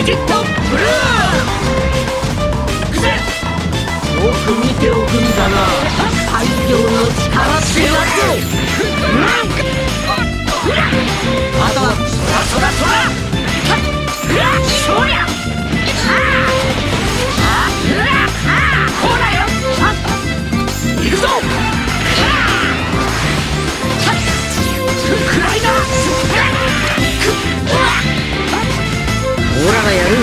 ジットブルー。よく見ておくんだな、最強の力ってやつ。あとはそらそりゃほらよ、行くぞ。暗いな。オラがやる。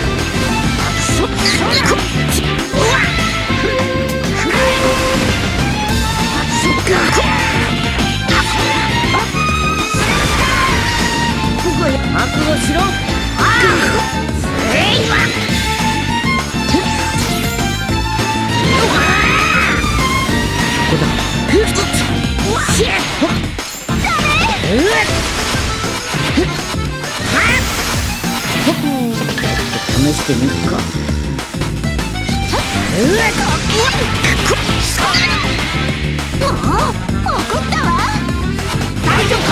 覚悟しろ。試してみるか。怒ったわ。大丈夫か。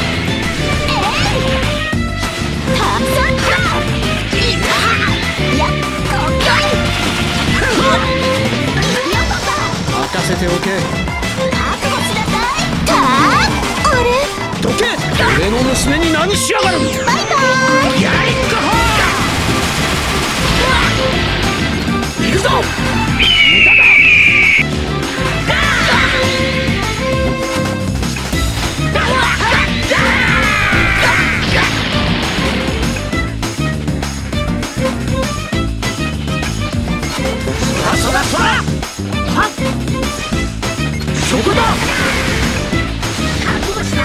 任せておけ。覚悟しなさい。あれどけ。俺の娘に何しやがる。バイバイ。やりっかほー。行くぞ。そらそら。そこだ。覚悟した。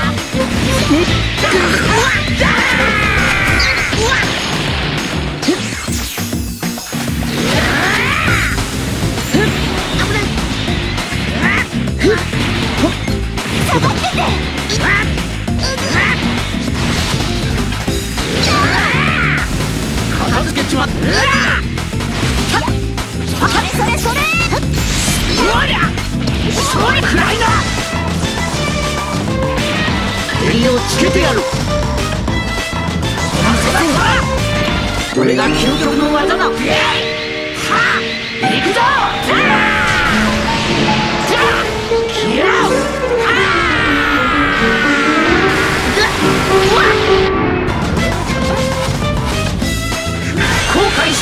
片付けちまった。それおりゃそれくらいな。襟をつけてやる。これが究極の技だ。はあ、行くぞ。後悔した。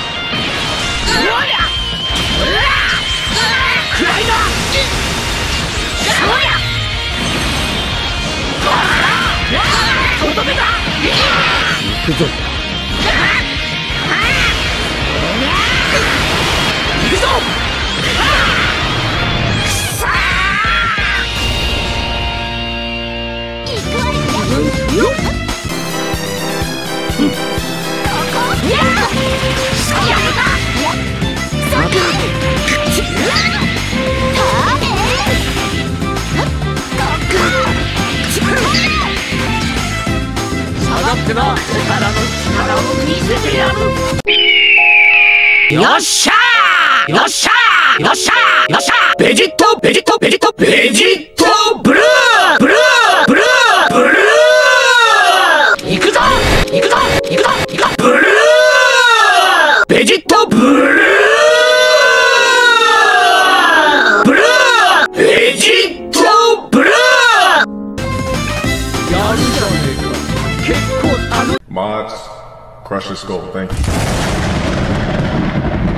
行くぞ。行くぞ。行くわよ。下がってな。おからの力を見せてやる。よっしゃー。よっしゃー。よっしゃー。よっしゃー。ベジットベジットベジットベジットブルーブルーブルーブルー。行くぞ行くぞ行くぞ行くぞ。ブルーベジットブルーブルーベジットブルー。やるじゃねえか。結構Mods, crush the skull, thank you.